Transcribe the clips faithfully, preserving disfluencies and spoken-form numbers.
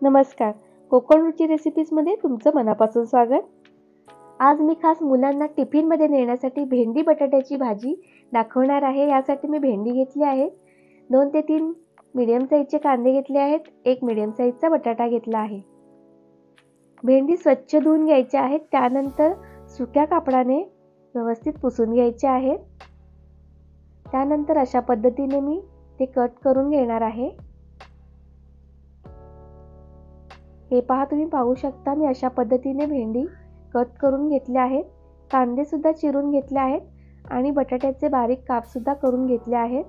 नमस्कार, कोकण रुची रेसिपीजमध्ये तुमचं मनापासून स्वागत। आज मी खास मुलांना टिफिनमध्ये नेण्यासाठी भेंडी बटाट्याची भाजी दाखवणार आहे। यासाठी मी भेंडी घेतली आहे, दोन ते तीन मीडियम साईजचे कांदे घेतले आहेत, एक मीडियम साईजचा बटाटा घेतला आहे। भेंडी स्वच्छ धुवून घ्यायची आहे, त्यानंतर सुक्या कापडाने व्यवस्थित पुसून घ्यायचे आहे। त्यानंतर अशा पद्धतीने मी ते कट करून घेणार आहे। हे पहा, तुम्ही पाहू शकता मी अशा पद्धतीने भेंडी कट करून घेतले आहेत। कांदे सुद्धा चिरून घेतले आहेत आणि बटाट्याचे बारीक काप सुद्धा करून घेतले आहेत।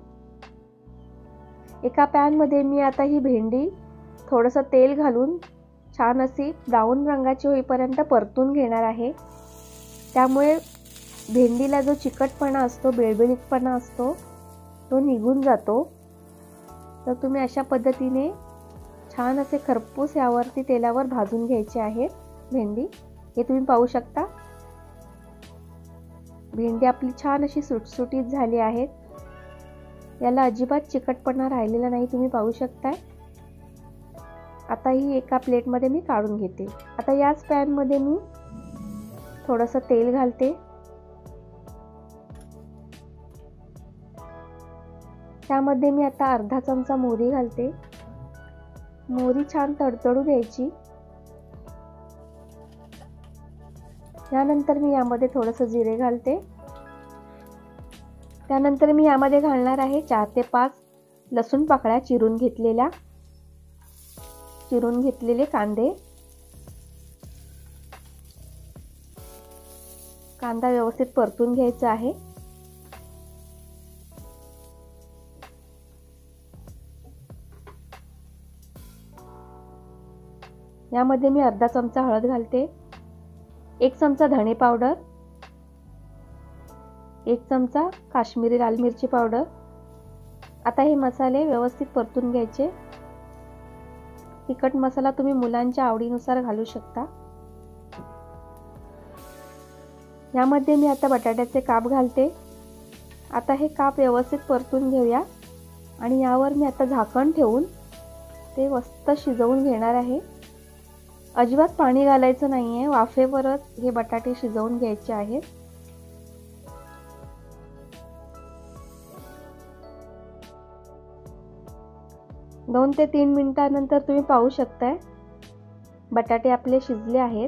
एका पॅन मध्ये मी आता ही भेंडी थोडंसं तेल घालून छान अशी ब्राऊन रंगाची होईपर्यंत परतून घेणार आहे। त्यामुळे भेंडीला जो चिकटपणा असतो, बेळबेळीतपणा असतो, तो निघून जातो। तर तुम्ही अशा पद्धतीने छान असे खरपूस यावरती तेलावर भाजून घ्यायचे आहे भेंडी। हे तुम्ही पाहू शकता भेंडी आपली छान अशी सुटसुटीत झाली आहे। याला अजिबात चिकटपणा राहिलेला नाही, तुम्ही पाहू शकता। आता ही एका प्लेट मध्ये मी काढून घेते। आता याच पॅन मध्ये मी थोडंसं तेल घालते। त्यामध्ये मी आता अर्धा चमचा मोहरी घालते। मोहरी छान तडतडू द्यायची। यानंतर मी यामध्ये थोडंसं जिरे घालते। त्यानंतर मी यामध्ये घालणार आहे चार ते पाच लसूण पाकळ्या चिरून घेतलेल्या चिरून घेतलेले कांदे। कांदा व्यवस्थित परतून घ्यायचा आहे। यामध्ये मी अर्धा चमचा हळद घालते, एक चमचा धणे पावडर, एक चमचा काश्मीरी लाल मिरची पावडर। आता हे मसाले व्यवस्थित परतून घ्यायचे। तिखट मसाला तुम्ही मुलांच्या आवडीनुसार घालू शकता। यामध्ये मी आता बटाट्याचे काप घालते। आता हे काप व्यवस्थित परतून घेऊया आणि यावर मी आता झाकण ठेवून ते मस्त शिजवून घेणार आहे। अजिबात पाणी घालायचं नाहीये, वाफेवरच हे बटाटे शिजवून घ्यायचे आहेत। दोन ते तीन मिनिटांनंतर तुम्ही पाहू शकताय बटाटे आपले शिजले आहेत।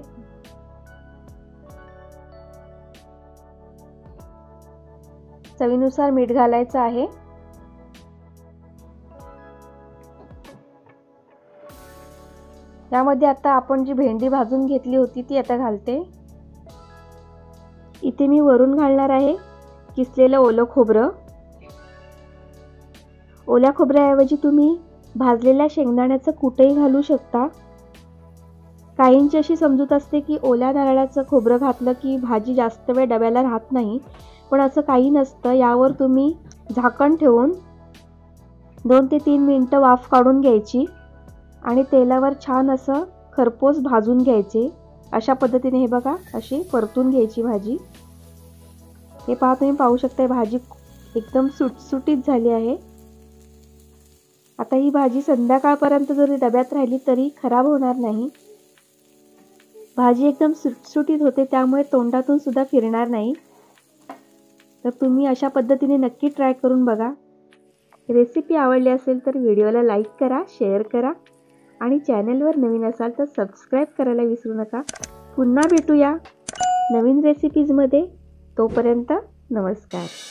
चवीनुसार मीठ घालायचं आहे। यामध्ये आता आपण जी भेंडी भाजून घेतली होती ती आता घालते। इथे मी वरून घालणार आहे किसलेलं ओलं खोबरं। ओल्या खोबऱ्याऐवजी तुम्ही भाजलेल्या शेंगदाण्याचं कूटही घालू शकता। काहींची अशी समजूत असते की ओल्या नारळाचं खोबरं घातलं की भाजी जास्त वेळ डब्याला राहत नाही, पण असं काही नसतं। यावर तुम्ही झाकण ठेवून दोन ते तीन मिनिटं वाफ काढून घ्यायची आणि तेलावर छान असं खरपूस भाजून घ्यायचे। अशा पद्धतीने हे बघा, अशी परतून घ्यायची भाजी। हे पहा, तुम्ही पाहू शकता भाजी एकदम सुटसुटीत झाली आहे। आता ही भाजी संध्याकाळपर्यंत जरी डब्यात राहिली तरी खराब होणार नाही। भाजी एकदम सुटसुटीत होते, त्यामुळे तोंडातून सुद्धा फिरणार नाही। तर तुम्ही अशा पद्धतीने नक्की ट्राय करून बघा। रेसिपी आवडली असेल तर व्हिडिओला लाईक करा, शेअर करा आणि चॅनलवर नवीन असाल तर सबस्क्राईब करायला विसरू नका। पुन्हा भेटूया नवीन रेसिपीजमध्ये, तोपर्यंत नमस्कार।